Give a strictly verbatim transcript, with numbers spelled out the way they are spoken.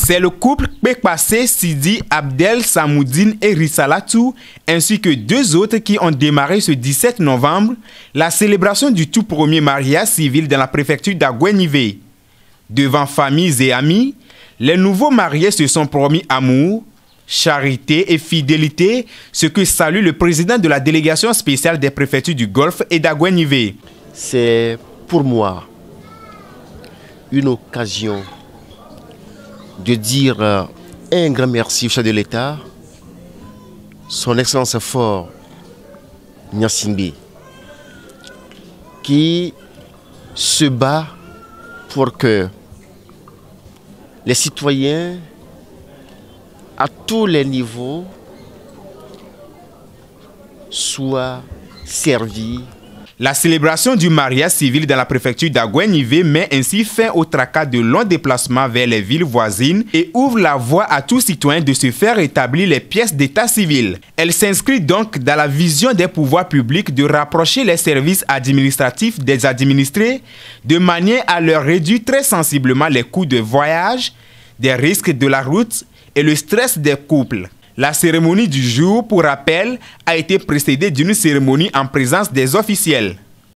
C'est le couple Pekpassé Sidi Abdel Samoudine et Rissalatou, ainsi que deux autres qui ont démarré ce dix-sept novembre la célébration du tout premier mariage civil dans la préfecture d'Aguenivé. Devant familles et amis, les nouveaux mariés se sont promis amour, charité et fidélité, ce que salue le président de la délégation spéciale des préfectures du Golfe et d'Aguenivé. C'est pour moi une occasion de dire un grand merci au chef de l'État, son Excellence fort Gnassingbé, qui se bat pour que les citoyens à tous les niveaux soient servis. La célébration du mariage civil dans la préfecture d'Aguenivé met ainsi fin au tracas de longs déplacements vers les villes voisines et ouvre la voie à tout citoyen de se faire établir les pièces d'état civil. Elle s'inscrit donc dans la vision des pouvoirs publics de rapprocher les services administratifs des administrés de manière à leur réduire très sensiblement les coûts de voyage, des risques de la route et le stress des couples. La cérémonie du jour, pour rappel, a été précédée d'une cérémonie en présence des officiels.